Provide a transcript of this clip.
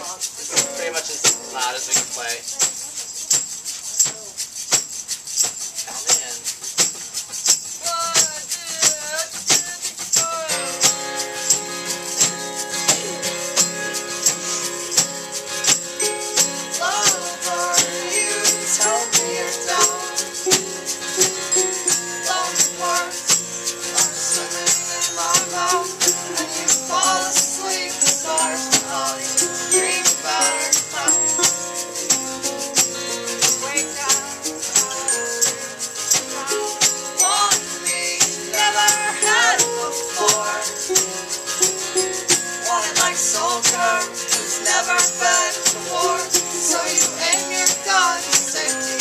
It's pretty much as loud as we can play. Count it in. Lover, you tell me you're down. Lonely parts are swimming in my mouth, and you fall asleep. The stars and all you dream about are now. Wake up, want me, never had before. Want it like soldier who's never been to war. So you aim your gun, safety